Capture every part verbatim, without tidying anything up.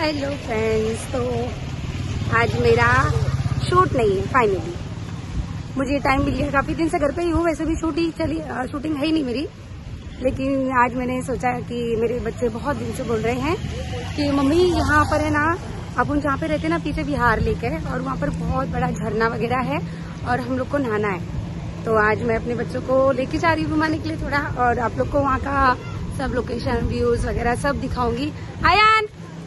Hello friends, तो आज मेरा शूट नहीं है फाइनली। मुझे टाइम मिल गया, काफी दिन से घर पे ही हूँ। वैसे भी शूट ही चली शूटिंग है ही नहीं मेरी, लेकिन आज मैंने सोचा कि मेरे बच्चे बहुत दिन से बोल रहे हैं कि मम्मी यहाँ पर है ना, अपन जहाँ पे रहते हैं ना पीछे बिहार लेक है, और वहाँ पर बहुत बड़ा झरना वगैरह है और हम लोग को नहाना है। तो आज मैं अपने बच्चों को लेके जा रही हूँ घुमाने के लिए थोड़ा, और आप लोग को वहाँ का सब लोकेशन व्यूज वगैरह सब दिखाऊंगी। आयान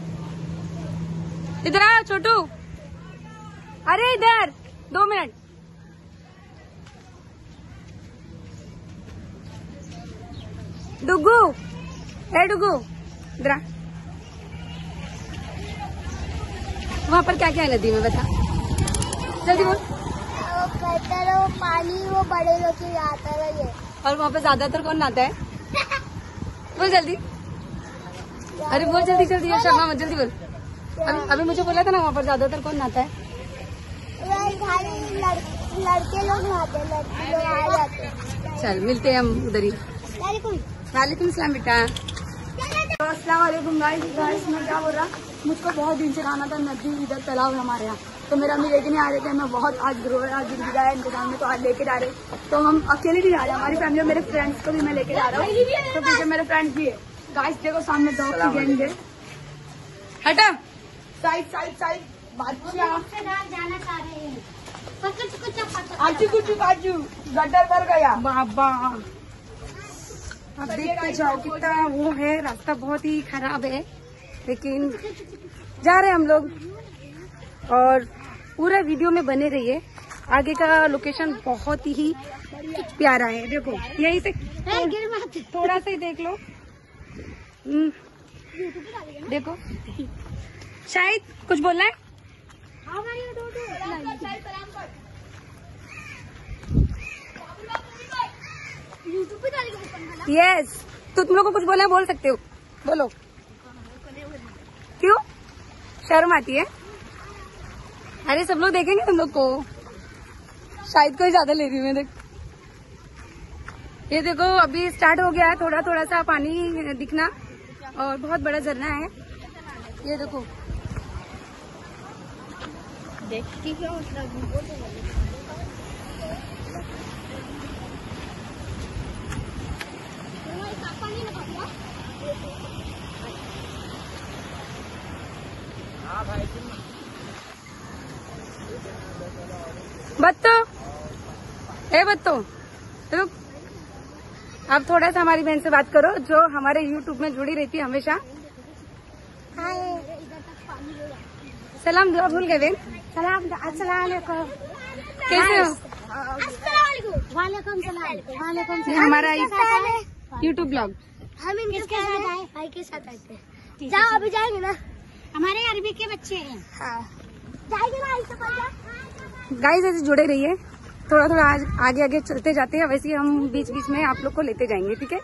इधर आओ छोटू, अरे इधर दो मिनट। डुगू, ए डुगू इधर आ। वहाँ पर क्या क्या है नदी में, बता जल्दी बोल। वो पानी वो बड़े लोग ही आता है ये। और वहाँ पे ज्यादातर कौन नहाता है? बोल जल्दी, अरे बोल जल्दी जल्दी, शर्मा मत, जल्दी बोल। अभी अभी मुझे बोला था ना वहाँ पर ज्यादातर कौन नहाता है? लड़के लोग नहाते हैं, लड़के लोग आ जाते हैं। चल मिलते हैं हम उधर ही। वालेकुम सलाम बेटा। तो अस्सलाम वालेकुम गाइस। गाइस मैं क्या बोल रहा, मुझको बहुत दिन से आना था नदी, इधर तालाब है हमारे यहाँ, तो मेरा अम्मी लेके नहीं आ रहे थे। मैं बहुत आज आज गिर गया है इंतजाम में, तो आज लेके जा रहे। तो हम अकेले नहीं जा रहे, हमारी फैमिली और मेरे फ्रेंड्स को भी मैं लेके जा रहा हूँ। तो पीछे मेरे फ्रेंड्स भी है। गाइस देखो सामने डॉग की गैंग है। हटा साइड साइड साइड। जाना चाह रहे हैं, आजू कुछ आजू गटर भर गया बाबा। अब देखते जाओ कितना वो है, रास्ता बहुत ही खराब है, लेकिन जा रहे हैं हम लोग। और पूरा वीडियो में बने रहिए, आगे का लोकेशन बहुत ही प्यारा है। देखो यहीं से थोड़ा सा ही देख लो, देखो शायद कुछ बोलना है। Yes yes. तो तुम लोग को कुछ बोलना है, बोल सकते हो, बोलो। क्यों शर्म आती है? अरे सब लोग देखेंगे तुम लोग को, शायद कोई ज्यादा ले रही हूँ मैं। देख ये देखो अभी स्टार्ट हो गया है, थोड़ा थोड़ा सा पानी दिखना, और बहुत बड़ा झरना है ये देखो। देख क्या बत्तो, ए बत्तो रुक। अब थोड़ा सा हमारी बहन से बात करो जो हमारे यूट्यूब में जुड़ी रहती है हमेशा। सलाम दुआ भूल गए बहन। सलाम, अस्सलाम वालेकुम। कैसे हो? वालेकुम सलाम। वालेकुम ये हमारा यूट्यूब ब्लॉग। हम इनके साथ आए, भाई के साथ आए थे। जाओ अभी जाएंगे ना, हमारे अरबी के बच्चे हैं। हाँ जाएंगे ना, ऐसे कर। गाइस ऐसे जुड़े रहिए, थोड़ा थोड़ा आज आगे आगे चलते जाते हैं। वैसे हम बीच बीच में आप लोग को लेते जाएंगे, ठीक है?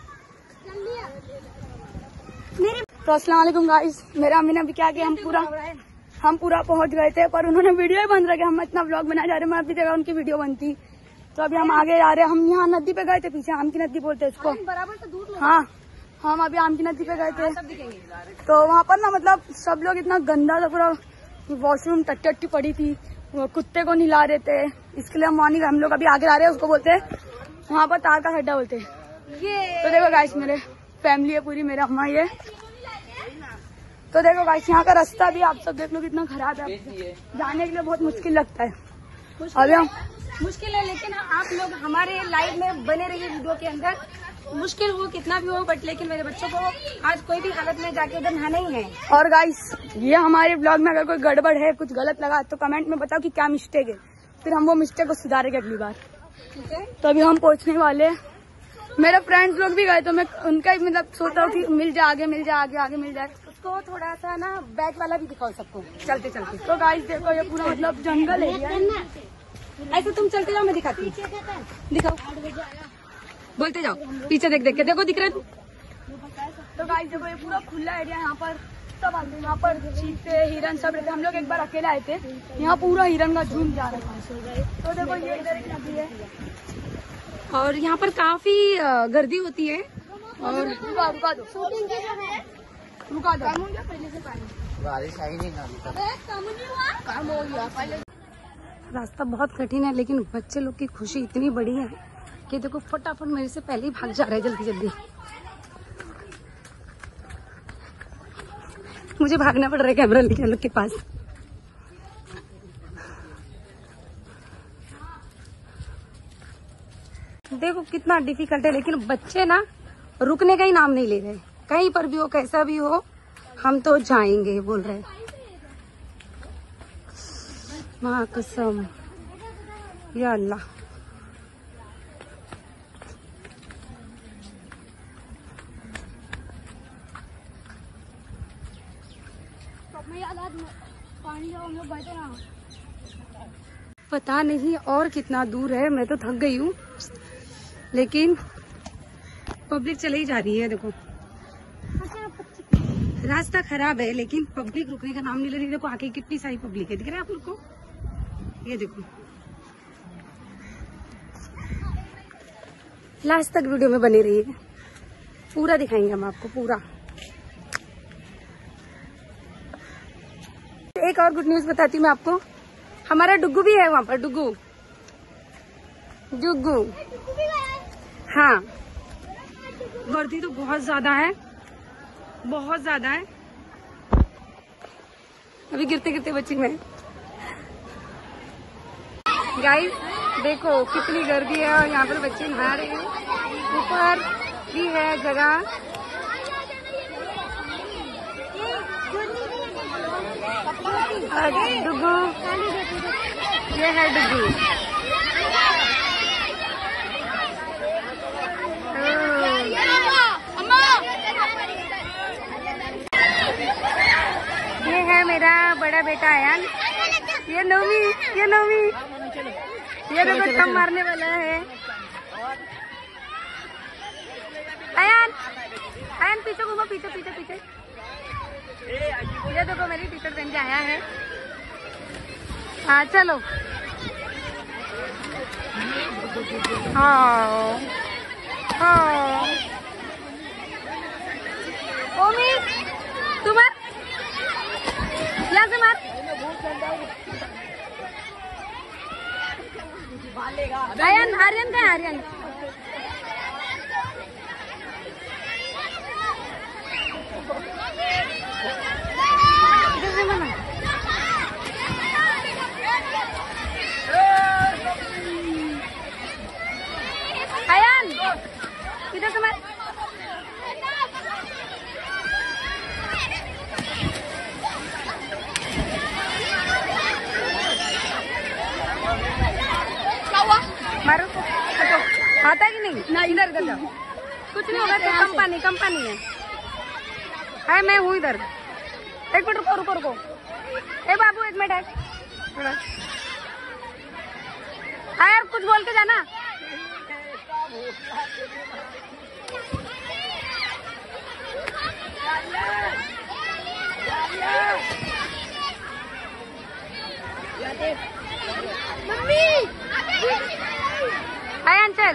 मेरे तो अस्सलाम वालेकुम गाइस। मेरा अम्मी ने अभी क्या किया, हम पूरा हम पूरा पहुंच गए थे, पर उन्होंने वीडियो ही बंद रखा। हम इतना व्लॉग बना जा रहे हैं, मैं अपनी जगह उनकी वीडियो बनती। तो अभी हम आगे जा रहे हैं। हम यहाँ नदी पे गए थे, पीछे आम की नदी बोलते हैं इसको। बराबर से दूर। हाँ हम अभी आम की नदी पे गए थे, तो वहाँ पर ना मतलब सब लोग इतना गंदा था, पूरा वॉशरूम टट्टी टट्टी पड़ी थी, कुत्ते को नहला रहे थे। इसके लिए हम वहाँ नहीं, हम लोग अभी आगे जा रहे हैं, उसको बोलते हैं वहाँ पर तार का खड्डा बोलते हैं। तो देखो गाइस मेरे फैमिली है पूरी, मेरा अम्मा ये। तो देखो गाइस यहाँ का रास्ता भी आप सब देख लो कितना खराब है, जाने के लिए बहुत मुश्किल लगता है। अभी हम मुश्किल है, लेकिन आप लोग हमारे लाइव में बने रहिए वीडियो के अंदर। मुश्किल हो कितना भी हो, बट लेकिन मेरे बच्चों को आज कोई भी हालत में जाके उधर नहाना ही है। और गाइस ये हमारे ब्लॉग में अगर कोई गड़बड़ है, कुछ गलत लगा, तो कमेंट में बताओ कि क्या मिस्टेक है, फिर हम वो मिस्टेक को सुधारेंगे अगली बार, ठीक है? तो अभी हम पहुंचने वाले हैं। मेरे फ्रेंड्स लोग भी गए, तो मैं उनका मतलब सोचा हूँ कि मिल जाए आगे, मिल जाए आगे, आगे मिल जाए। उसको थोड़ा सा ना बैक वाला भी दिखाओ सबको चलते चलते। तो गाइस देखो ये पूरा मतलब जंगल एरिया है। ऐसे तुम चलते जाओ, मैं दिखाती हूँ, दिखाओ, बोलते जाओ। पीछे देख देख के देखो, दिख रहा है? तो गाइस देखो ये पूरा खुला एरिया है, यहाँ पर सब आते हैं, यहाँ पर चीते हिरन सब रहते। हम लोग एक बार अकेले आए थे, यहाँ पूरा हिरन का झुंड जा रहा था। तो देखो ये इधर एक नदी है, और यहाँ पर काफी गर्दी होती है। और रुका रुका दो रुका दो पहले से पानी बारिश आई नहीं ना। काम हो गया पहले। रास्ता बहुत कठिन है लेकिन बच्चे लोग की खुशी इतनी बड़ी है कि देखो फटाफट मेरे से पहले ही भाग जा रहे हैं जल्दी जल्दी। मुझे भागना पड़ रहा है कैमरा लेके लोग के पास। देखो कितना डिफिकल्ट है लेकिन बच्चे ना रुकने का ही नाम नहीं ले रहे। कहीं पर भी हो कैसा भी हो हम तो जाएंगे बोल रहे। माँ कसम या अल्लाह। पता नहीं और कितना दूर है। मैं तो थक गई हूँ लेकिन पब्लिक चली ही जा रही है। देखो रास्ता खराब है लेकिन पब्लिक रुकने का नाम नहीं ले रही। देखो आगे कितनी सारी पब्लिक है, दिख रहा है आप लोग को? ये देखो लास्ट तक वीडियो में बनी रही है, पूरा दिखाएंगे हम आपको पूरा। एक और गुड न्यूज बताती हूँ मैं आपको। हमारा डुग्गू भी है वहाँ पर। डुग्गू डुग्गू हाँ। गर्दी तो बहुत ज्यादा है, बहुत ज्यादा है। अभी गिरते गिरते बची मैं। गाइस देखो कितनी गर्दी है और यहाँ पर बच्चे नहा रहे हैं। ऊपर भी है जगह। डुग्गू ये है डुग्गू। ये है मेरा बड़ा बेटा अयान। ये नौमी ये नौमी ये देखो कम मारने वाला है। अयान अयान पीछे घूमो, पीछे पीछे पीछे। ये देखो मेरी टी शर्ट पहन के आया है। हाँ चलो। हाँ हाँ ओमी तू मार, यहाँ से मार। आर्यन आर्यन का है आर्यन। आर्यन इधर से मार। मारो आता कि नहीं? ना इधर इधर जाओ, कुछ नहीं होगा। तो कम पानी कम पानी है। है मैं हूँ इधर। एक मिनट रुको रुको रुको। ए बाबू एक मिनट है। हाँ यार कुछ बोल के जाना। मम्मी आयन चल।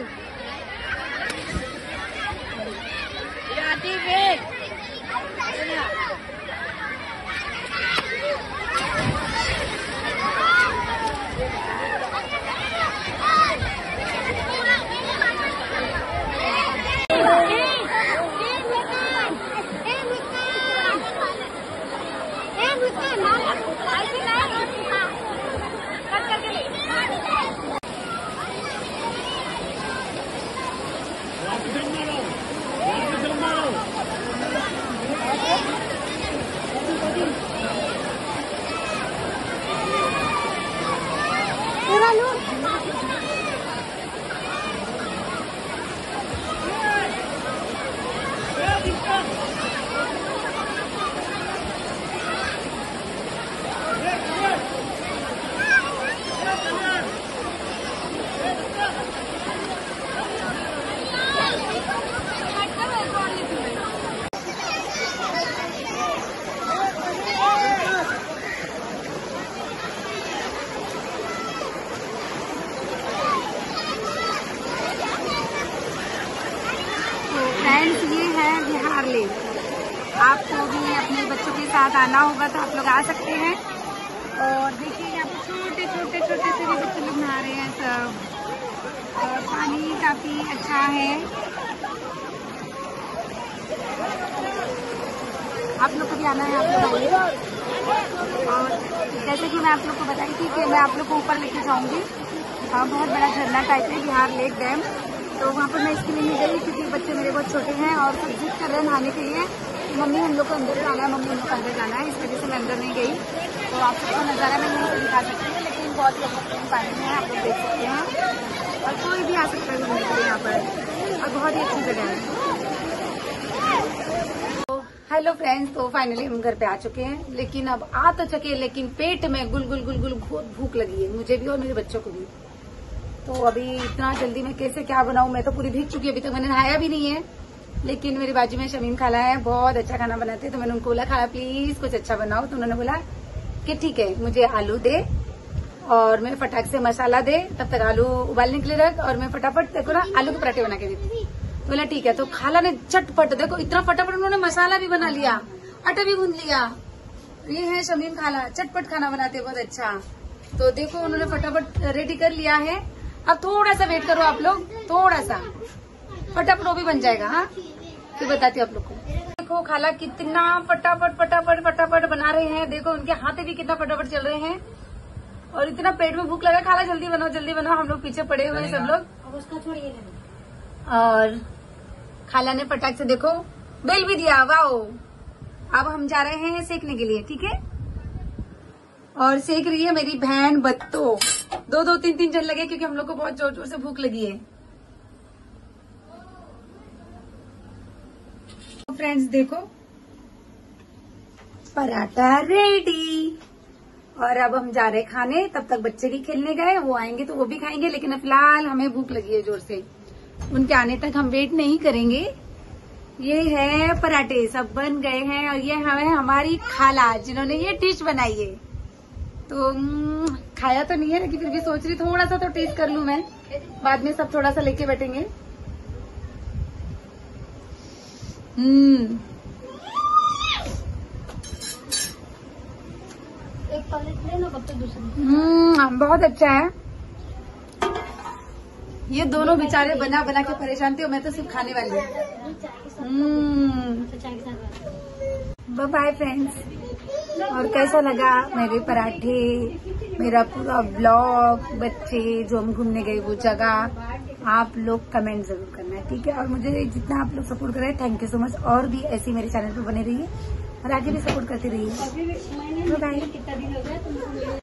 साथ आना होगा तो आप लोग आ सकते हैं। और देखिए यहाँ पे छोटे छोटे छोटे से भी बच्चे लोग नहा रहे हैं सब, और पानी काफी अच्छा है। आप लोग को भी आना है, आप लोग आइए। और जैसे कि मैं आप लोग को बताई थी कि मैं आप लोग को ऊपर लेके जाऊंगी, बहुत बड़ा झरना टाइप है बिहार लेक डैम, तो वहाँ पर मैं इसके लिए नहीं गई क्योंकि बच्चे मेरे बहुत छोटे हैं और सब जिद कर रहे हैं नहाने के लिए। मम्मी हम लोग को अंदर जाना है, मम्मी हम लोग को अंदर जाना है, इस वजह से मैं अंदर नहीं गई। तो आप सबको नज़ारा मैं यहीं से दिखा सकती हूँ, लेकिन बहुत लोग पानी में आप लोग देख सकते हैं और कोई भी आ सकता है घूमने के लिए यहाँ पर, और बहुत ही अच्छी जगह है। हेलो फ्रेंड्स, तो फाइनली हम घर पे आ चुके हैं, लेकिन अब आ तो चुके हैं लेकिन पेट में गुल गुल गुल गुल बहुत भूख लगी है, मुझे भी और मेरे बच्चों को भी। तो अभी इतना जल्दी मैं कैसे क्या बनाऊं, मैं तो पूरी भीग चुकी हूँ, अभी तक मैंने नहाया भी नहीं है। लेकिन मेरी बाजू में शमीम खाला है, बहुत अच्छा खाना बनाते हैं, तो मैंने उनको बोला खाला प्लीज कुछ अच्छा बनाओ, तो उन्होंने बोला कि ठीक है मुझे आलू दे और मैं फटाक से मसाला दे, तब तक आलू उबालने के लिए रख और मैं फटाफट देखो ना आलू के पराठे बना के दी। बोला ठीक है। तो खाला ने झटपट देखो इतना फटाफट उन्होंने मसाला भी बना लिया, आटा भी गूंद लिया। ये है शमीम खाला, चटपट खाना बनाते बहुत अच्छा। तो देखो उन्होंने फटाफट रेडी कर लिया है। अब थोड़ा सा वेट करो आप लोग, थोड़ा सा फटाफट वो भी बन जाएगा। हाँ फिर बताती हूँ आप लोग को। देखो खाला कितना फटाफट फटाफट फटाफट बना रहे हैं, देखो उनके हाथ भी कितना फटाफट चल रहे हैं और इतना पेट में भूख लगा। खाला जल्दी बनाओ जल्दी बनाओ, हम लोग पीछे पड़े हुए हैं सब लोग। और खाला ने फटाक से देखो बेल भी दिया, वाह। अब हम जा रहे हैं सेकने के लिए, ठीक है। और सेक रही है मेरी बहन बत्तो, दो दो तीन तीन जन लगे क्योंकि हम लोग को बहुत जोर जोर से भूख लगी है। तो फ्रेंड्स देखो पराठा रेडी, और अब हम जा रहे खाने। तब तक बच्चे भी खेलने गए, वो आएंगे तो वो भी खाएंगे, लेकिन फिलहाल हमें भूख लगी है जोर से, उनके आने तक हम वेट नहीं करेंगे। ये है पराठे सब बन गए हैं और ये हमें हमारी खाला जिन्होंने ये डिश बनाई है। तो खाया तो नहीं है लेकिन फिर भी सोच रही थोड़ा सा तो टेस्ट कर लूं मैं, बाद में सब थोड़ा सा लेके बैठेंगे। हम्म एक पलेट ले लो, कब तक दूसरी। हम्म बहुत अच्छा है। ये दोनों बेचारे बना बना के परेशान थे और मैं तो सिर्फ खाने वाली हूँ। Bye bye friends. और कैसा लगा मेरे पराठे, मेरा पूरा ब्लॉग, बच्चे जो हम घूमने गए वो जगह, आप लोग कमेंट जरूर करना, ठीक है। और मुझे जितना आप लोग सपोर्ट कर रहे हैं थैंक यू सो मच, और भी ऐसी मेरे चैनल पे बने रहिए और आगे भी सपोर्ट करते रहिए। Bye bye.